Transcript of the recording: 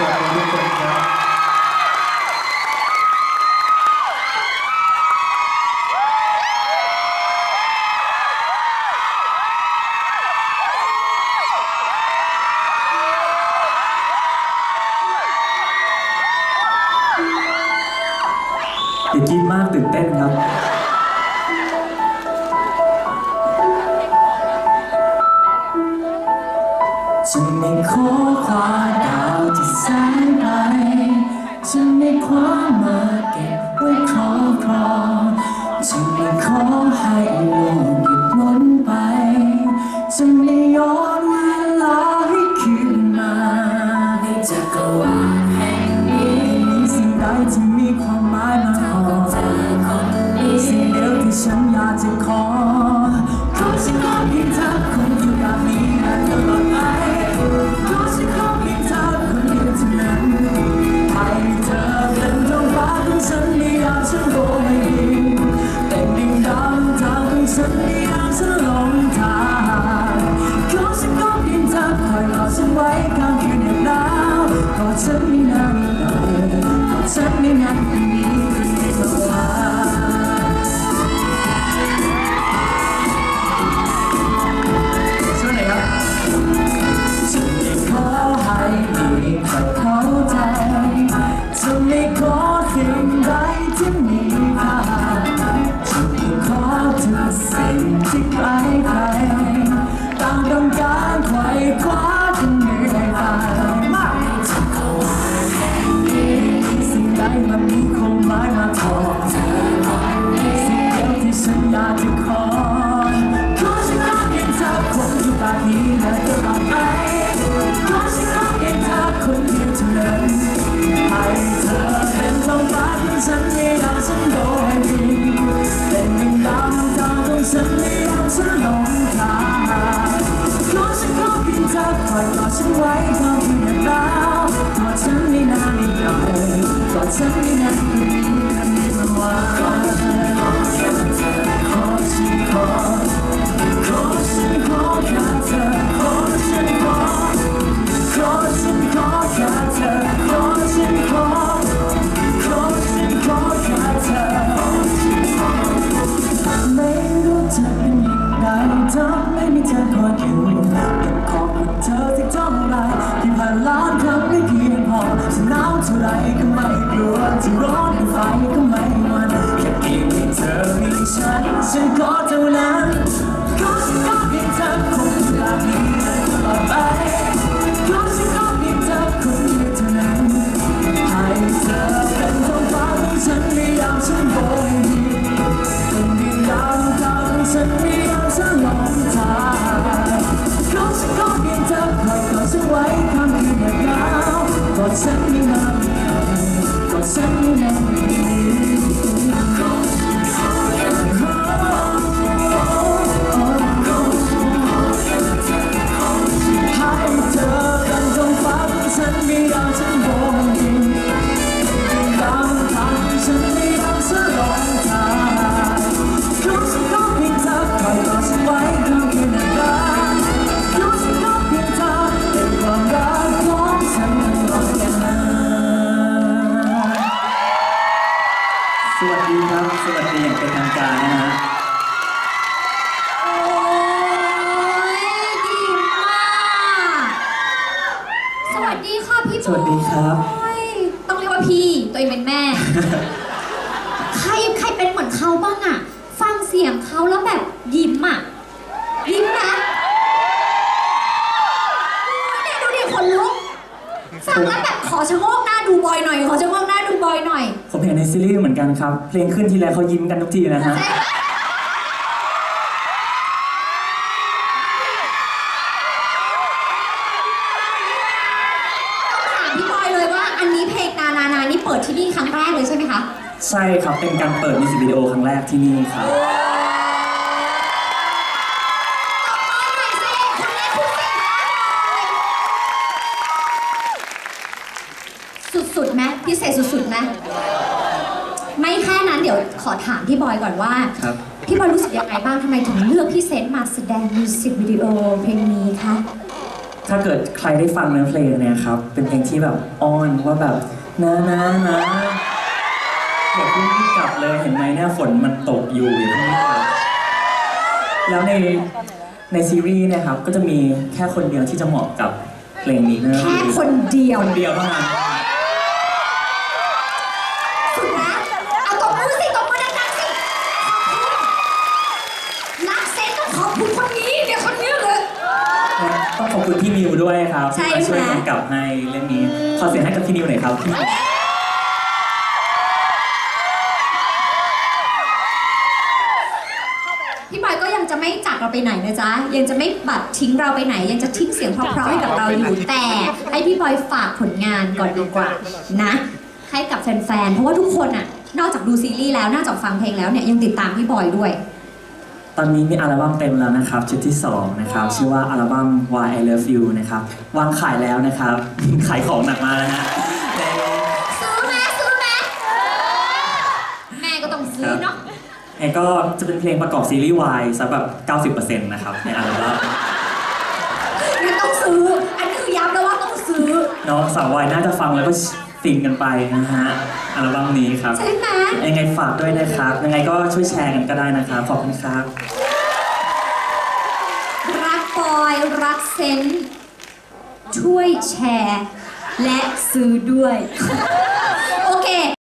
วัสดีทุกคนครับอย่าคิดมากตื่นเต้นครับฉันไม่ขอคว้าดาวที่แสนไกลฉันไม่คว้ามาเก็บไว้ครอบครองฉันไม่ขอให้โลกหยุดหมุนไปฉันไม่ย้อนเวลาให้คืนมาในจักรวาลแห่งนี้สิ่งใดที่มีความหมายมากพอสิ่งเดียวที่ฉันอยากจะขอฉันขอเพียงเธอคงอยู่แบบนี้และตลอดไปฉันขอเพียงเธอคนเดียวเท่านั้นให้เธอเป็นท้องฟ้าของฉันในยามฉันโบยบินเป็นดินดำทางของฉันในยามฉันหลงทางฉันขอเพียงเธอคอยรอฉันไว้ข้างคืนหนาวกอดฉันไม่นานหน่อยกอดฉันไม่นานคืนนี้คืนในเมื่อวานช่วยหน่อยครับฉันไม่ขอให้มีใครเข้าใจฉันไม่ขอสิ่งใดที่มีค่าฉันไม่ขอทุกสิ่งที่ใครต่างต้องการไขว่คว้าจนเหนื่อยตายมากจักรวาลแห่งนี้สิ่งใดมันมีความหมายมากพอสิ่งเดียวที่ฉันอยากจะขอฉันขอเพียงเธอคงอยู่แบบนี้และตลอดไปฉันขอเพียงเธอคนเดียวเท่านั้นให้เธอเป็นท้องฟ้าของฉันในยามฉันโบยบินเป็นดินดำทางของฉันในยามฉันหลงทางฉันขอเพียงเธอคอยรอฉันไว้ข้างคืนหนาวกอดฉันไม่นานไม่นานกอดฉันไม่นานคืนนี้คืนนี้เมื่อวานขอแค่เธอขอฉันขอฉันขอแค่เธอขอฉันขอฉันขอแค่เธอขอฉันขอฉันขอแค่เธอไม่รู้จะเป็นยังไงถ้าไม่มีเธอคอยอยู่ยังขอบคุณเธอที่เท่าไรที่ผ่านล้านครั้งไม่เพียงพอจะหนาวเท่าไรก็ไม่กลัวจะร้อนไฟก็ไม่หวั่นแค่เพียงให้เธอมีฉันขอเท่านั้นฉันขอเพียงเธอคงอยู่แบบนี้ตลอดไปฉันขอเพียงเธอคนเดียวเท่านั้นให้เธอเป็นท้องฟ้าของฉันในยามฉันโบยบินเป็นดินดำทางของฉันในยามฉันหลงทางฉันขอเพียงเธอคอยกอดฉันไว้ข้ามคืนหนาวกอดฉันไม่นานกอดฉันไม่นานฉันไม่อยากฉันโบยบินตามทางฉันไม่อยากฉันหลงทางฉันขอเพียงเธอคอยกอดฉันไว้ข้างคืนหนาวฉันขอเพียงเธอเป็นความรักของฉันตลอดกาลสวัสดีครับสวัสดีอย่างเป็นทางการนะฮะสวัสดีครับต้องเรียกว่าพี่ตัวเองเป็นแม่ ใครเป็นเหมือนเขาบ้างอะฟังเสียงเขาแล้วแบบยิ้มอะยิ้มนะเนี่ยดูดิคนลุกฟังแล้วแบบขอชะโงกหน้าดูบอยหน่อยขอชะโงกหน้าดูบอยหน่อยผมเห็นในซีรีส์เหมือนกันครับเพลงขึ้นทีไรเขายิ้มกันทุกทีนะฮะเปิดที่นี่ครั้งแรกเลยใช่ไหมคะใช่ครับเป็นการเปิดมิวสิกวิดีโอครั้งแรกที่นี่ครับสุดๆไหมพิเศษสุดๆไหมไม่แค่นั้นเดี๋ยวขอถามพี่บอยก่อนว่าพี่บอยรู้สึกยังไงบ้างทำไมถึงเลือกพี่เซนต์มาแสดงมิวสิกวิดีโอเพลงนี้คะถ้าเกิดใครได้ฟังเนื้อเพลงเนี่ยครับเป็นเพลงที่แบบอ้อนว่าแบบนะอย่าเพิ่งรีบกลับเลยเห็นไหมเนี่ยฝนมันตกอยู่อย่าเพิ่งรีบกลับแล้วในซีรีส์เนี่ยครับก็จะมีแค่คนเดียวที่จะเหมาะกับเพลงนี้นะแค่คนเดียวคนเดียวเท่านั้นสุดนะเอาตบมือสิตบมือดังๆสิขอบคุณรักเซนต้องขอบคุณคนนี้เดี๋ยวคนนี้เลยต้องขอบคุณพี่นิวด้วยครับใช่ที่มาช่วยไหมกำกับให้เรื่องนี้ขอเสียงให้กับพี่นิวหน่อยครับพี่นิวพี่บอยก็ยังจะไม่จากเราไปไหนนะจ๊ะยังจะไม่บัดทิ้งเราไปไหนยังจะทิ้งเสียงเพราะๆให้กับเราอยู่แต่ให้พี่บอยฝากผลงานก่อนดีกว่านะให้กับแฟนๆเพราะว่าทุกคนอ่ะนอกจากดูซีรีส์แล้วนอกจากฟังเพลงแล้วเนี่ยยังติดตามพี่บอยด้วยตอนนี้มีอัลบั้มเต็มแล้วนะครับชุดที่2นะครับชื่อว่าอัลบั้ม Why I Love You นะครับวางขายแล้วนะครับ ขายของหนักมากนะฮะซื้อไหมแม่ก็ต้องซื้อเนาะก็จะเป็นเพลงประกอบซีรีส์ Y สักแบบ 90% นะครับในอัลบั้มงั้นต้องซื้ออันนี้คือย้ำแล้วว่าต้องซื้อน้องสาววายน่าจะฟังแล้วก็ฟินกันไปนะฮะอัลบั้มนี้ครับใช่ไหมยังไงฝากด้วยนะครับยังไงก็ช่วยแชร์กันก็ได้นะครับขอบคุณครับรักบอยรักเซนช่วยแชร์ และซื้อด้วย